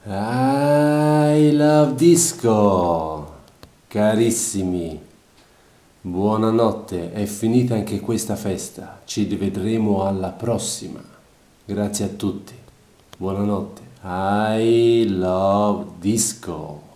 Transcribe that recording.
I love disco! Carissimi, buonanotte, è finita anche questa festa. Ci rivedremo alla prossima. Grazie a tutti. Buonanotte. I love disco.